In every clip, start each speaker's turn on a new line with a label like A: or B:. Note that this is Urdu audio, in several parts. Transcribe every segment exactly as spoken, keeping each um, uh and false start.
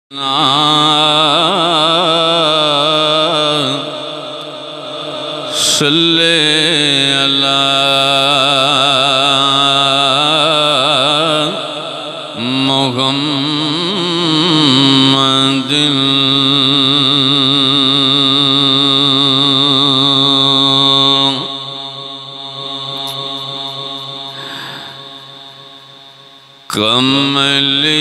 A: صلی علی محمد کملی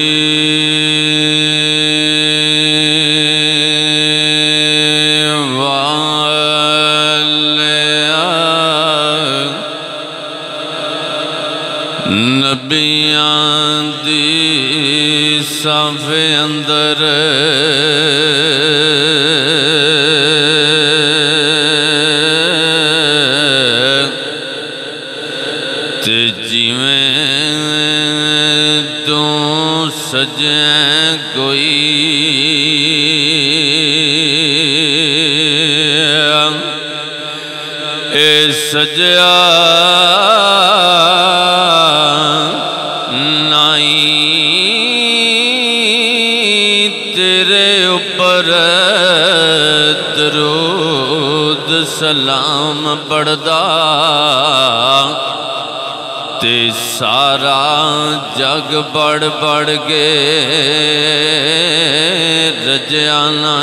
A: نبیاں دی صف اندر تے جویں تو سجیں کوئی اے سجیا درود سلام پڑھدا تے سارا جگ بڑھ بڑھ کے رجیا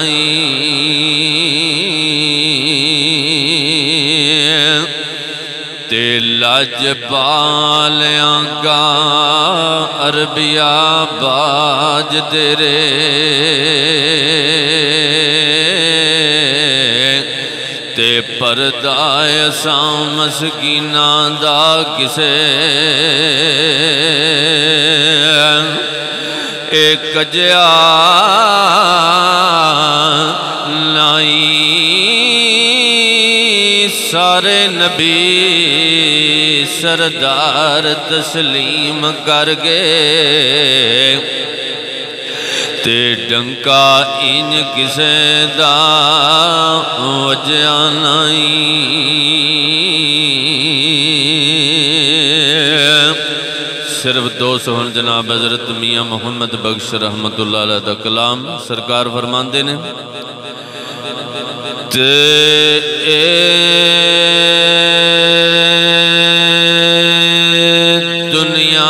A: نہیں تے لاجپالیاں کا عربیہ باج تیرے تے پردہ اساں مسکیناں دا کسے اے کجیا لائی سارے نبی سردار تسلیم کر گئے تے ڈنکا ان کسے دا وجہ نہیں صرف دو سہن جناب حضرت میاں محمد بخش رحمت اللہ علیہ دا کلام سرکار فرماندے نے تے اے دنیا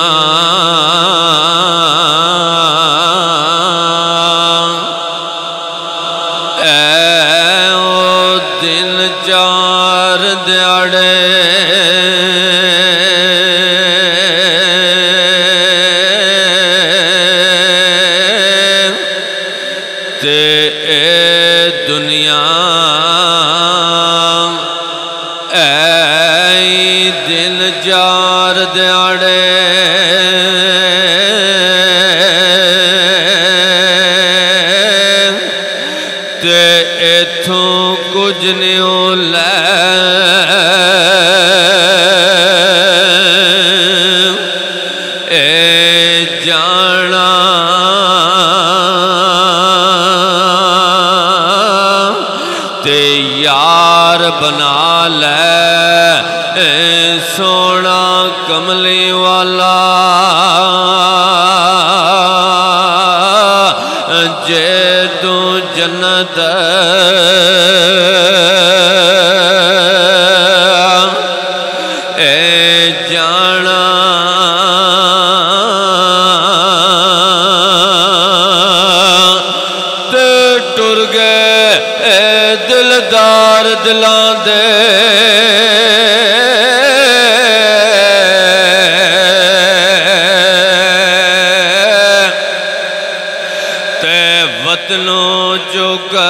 A: چار دیاڑے تے اے دنیا اے دن چار دیاڑے تے ایتھوں کچھ نیوں لے اے جانا تے یار بنا لے اے سونا کملی والا جے تو جنت اے جانا تے ٹر گئے اے دلدار دلان دے وطنوں جو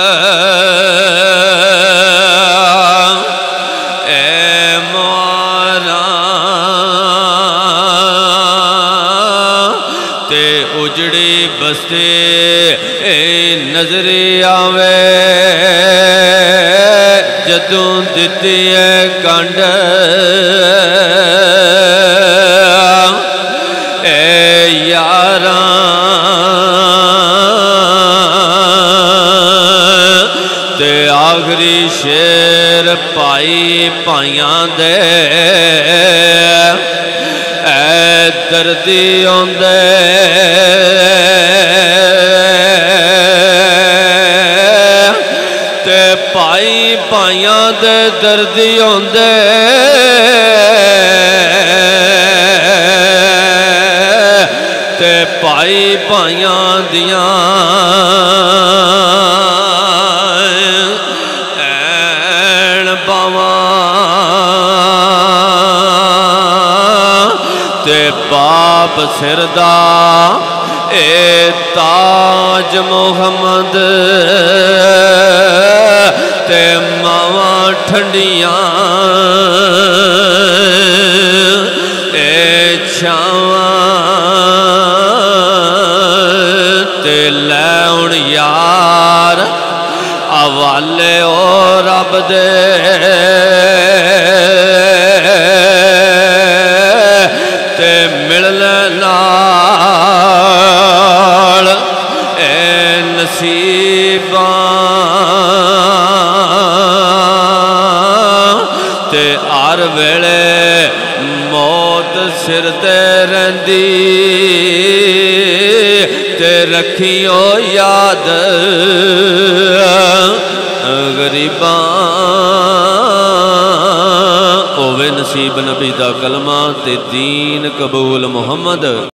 A: اے مارا تے اجڑی بستے اے نظری آوے جدوں دتی اے کنڈ اے یاراں آخری شیر پائی پائیاں دے اے دردی ہوندے دے دردی ہوندے تے پائی پائیاں دیاں این باواں تے باپ سردا اے تاج محمد تے ماواں ٹھنڈیاں اے چھاواں تے لیون یار حوالے او رب دے تے ملنے نال اے نصیباں تے ہر ویلے موت سر تے رہندی تے رکھیو یاد غریباں ہووے نصیب نبی دا کلمہ تے دین قبول محمد